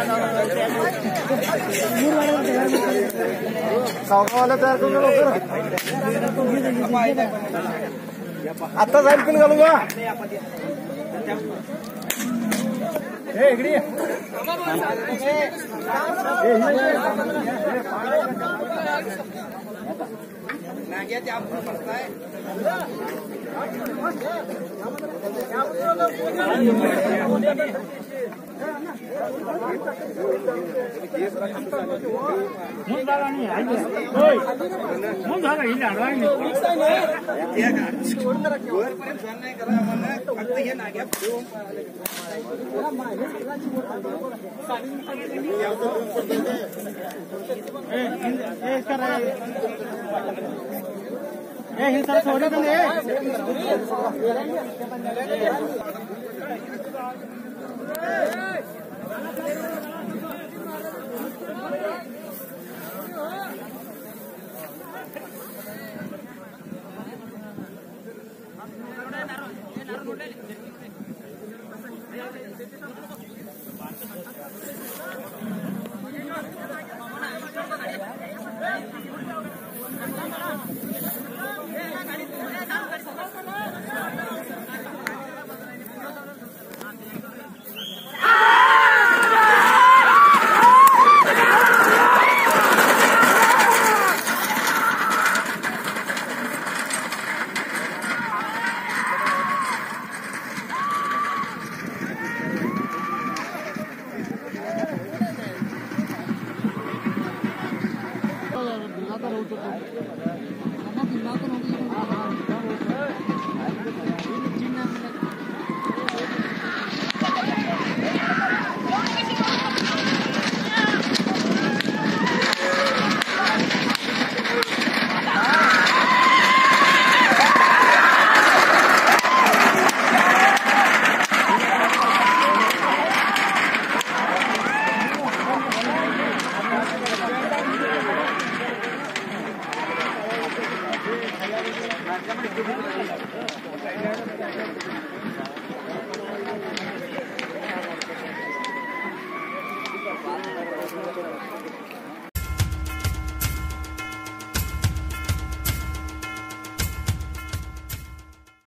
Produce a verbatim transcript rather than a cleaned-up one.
सावगावाला तयार करून लवकर आता जाईल पिन घालू का हे इकडे नाग्याच्या आपण बसताय ಮುಂದಾಗ ನೀ ಆಯ್ತು ಓಯ್ ಮುಂದಾಗ ಇಲ್ಲ ಅಡವಾಯಿ ಯಾಕ ಗೋರ್ ಪರೆ ಸಣ್ಣ ಕರ ಮನ್ನ ಅತ್ತ ಏನ ಆಗ್ಯಾ ಏ ಏ ಕರ ಏ ಹಿಂದ ಸರ ಸೋಡ ತಂದೆ